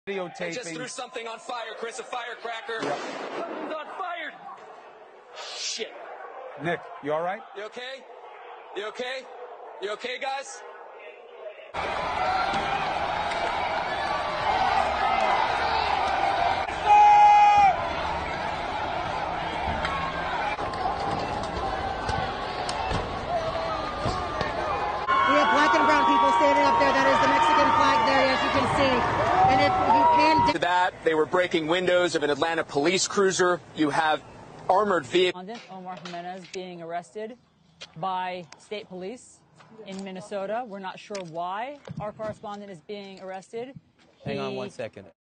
Videotaping. I just threw something on fire, Chris, a firecracker. Yep. Something's on fire. Shit. Nick, you all right? You okay? You okay? You okay, guys? We have black and brown people standing up there. That is the Mexican flag there, as you can see. And if you can... To that, they were breaking windows of an Atlanta police cruiser. You have armored vehicles. Omar Jimenez being arrested by state police in Minnesota. We're not sure why our correspondent is being arrested. Hang on one second.